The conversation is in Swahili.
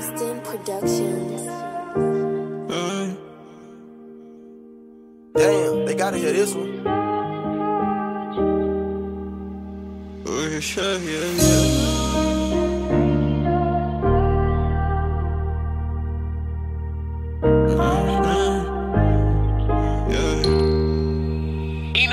Productions. Damn, they gotta hear this one. Yeah.